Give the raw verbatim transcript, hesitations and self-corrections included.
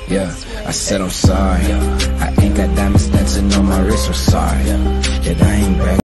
Yeah, I said I'm sorry. I ain't got diamonds dancing on my wrist, I'm sorry. Yeah, I ain't back.